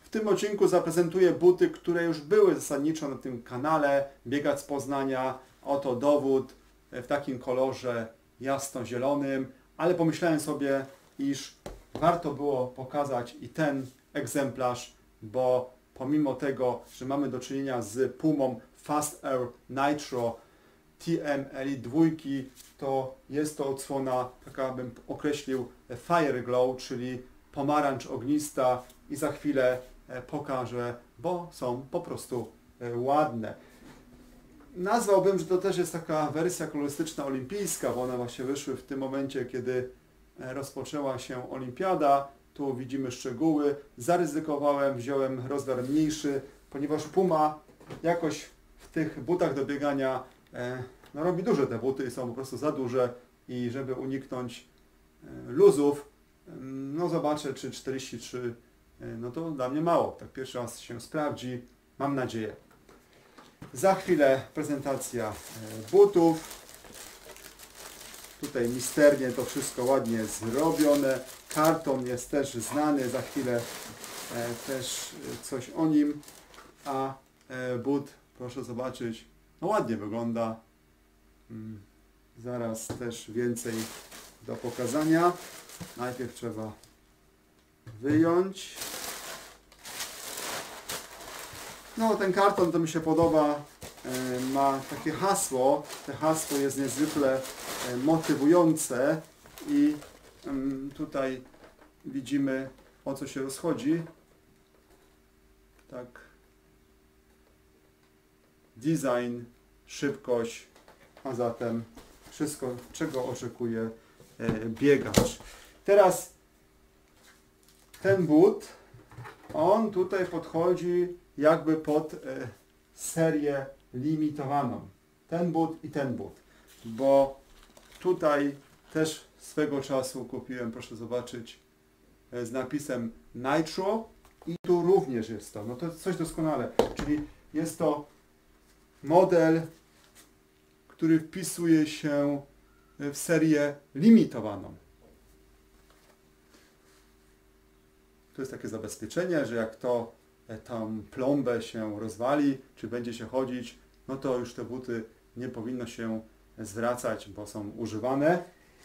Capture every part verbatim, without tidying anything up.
tym odcinku zaprezentuję buty, które już były zasadniczo na tym kanale Biegać z Poznania. Oto dowód w takim kolorze jasno-zielonym, ale pomyślałem sobie, iż warto było pokazać i ten egzemplarz, bo pomimo tego, że mamy do czynienia z Pumą Fast Air Nitro T M Elite dwa, to jest to odsłona, taka bym określił, Fire Glow, czyli pomarańcz ognista, i za chwilę pokażę, bo są po prostu ładne. Nazwałbym, że to też jest taka wersja kolorystyczna olimpijska, bo one właśnie wyszły w tym momencie, kiedy rozpoczęła się olimpiada. Tu widzimy szczegóły. Zaryzykowałem, wziąłem rozmiar mniejszy, ponieważ Puma jakoś w tych butach do biegania e, no, robi duże te buty i są po prostu za duże, i żeby uniknąć e, luzów, e, no zobaczę, czy czterdzieści trzy, e, no to dla mnie mało. Tak pierwszy raz się sprawdzi, mam nadzieję. Za chwilę prezentacja butów. Tutaj misternie to wszystko ładnie zrobione. Karton jest też znany, za chwilę też coś o nim. A but, proszę zobaczyć, no ładnie wygląda. Zaraz też więcej do pokazania. Najpierw trzeba wyjąć. No, ten karton to mi się podoba, e, ma takie hasło. To hasło jest niezwykle e, motywujące i e, tutaj widzimy, o co się rozchodzi. Tak. Design, szybkość, a zatem wszystko, czego oczekuje e, biegacz. Teraz ten but, on tutaj podchodzi jakby pod e, serię limitowaną. Ten but i ten but. Bo tutaj też swego czasu kupiłem, proszę zobaczyć, e, z napisem Nitro, i tu również jest to. No to jest coś doskonale. Czyli jest to model, który wpisuje się w serię limitowaną. To jest takie zabezpieczenie, że jak to tą plombę się rozwali, czy będzie się chodzić, no to już te buty nie powinno się zwracać, bo są używane.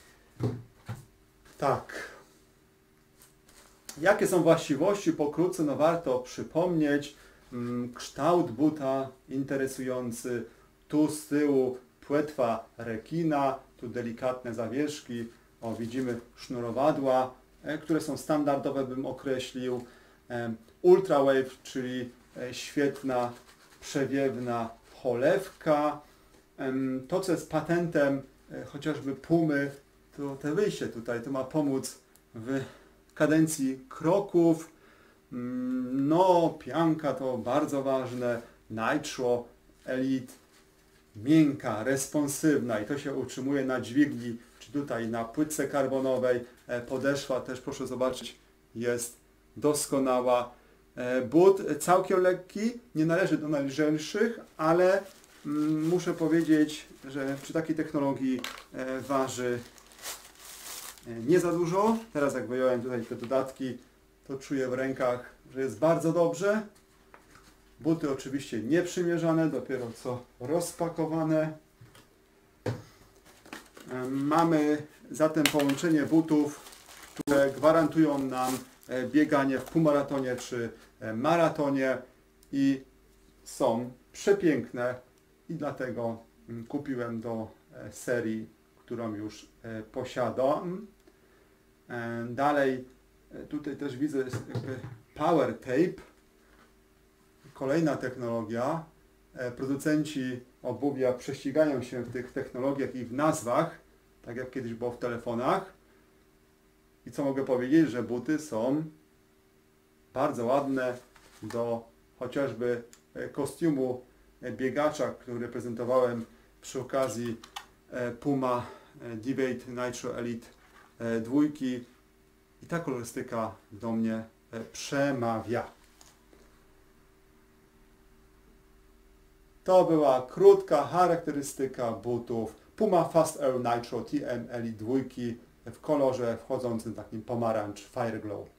Tak. Jakie są właściwości? Pokrótce, no warto przypomnieć. Kształt buta interesujący. Tu z tyłu płetwa rekina, tu delikatne zawieszki. O, widzimy sznurowadła, które są standardowe, bym określił. Ultra Wave, czyli świetna, przewiewna cholewka. To, co jest patentem chociażby Pumy, to te wyjście tutaj, to ma pomóc w kadencji kroków. No, pianka to bardzo ważne. Nitro Elite, miękka, responsywna, i to się utrzymuje na dźwigni, czy tutaj na płytce karbonowej. Podeszwa też, proszę zobaczyć, jest doskonała. But całkiem lekki, nie należy do najlżejszych, ale mm, muszę powiedzieć, że przy takiej technologii e, waży e, nie za dużo. Teraz jak wyjąłem tutaj te dodatki, to czuję w rękach, że jest bardzo dobrze. Buty oczywiście nie przymierzane, dopiero co rozpakowane. E, mamy zatem połączenie butów, które gwarantują nam bieganie w półmaratonie czy maratonie, i są przepiękne, i dlatego kupiłem do serii, którą już posiadam. Dalej tutaj też widzę jakby Power Tape, kolejna technologia. Producenci obuwia prześcigają się w tych technologiach i w nazwach, tak jak kiedyś było w telefonach. I co mogę powiedzieć, że buty są bardzo ładne do chociażby kostiumu biegacza, który prezentowałem przy okazji Puma Debate Nitro Elite dwa, i ta kolorystyka do mnie przemawia. To była krótka charakterystyka butów Puma Fast Air Nitro T M Elite dwa w kolorze wchodzącym takim pomarańcz Fire Glow.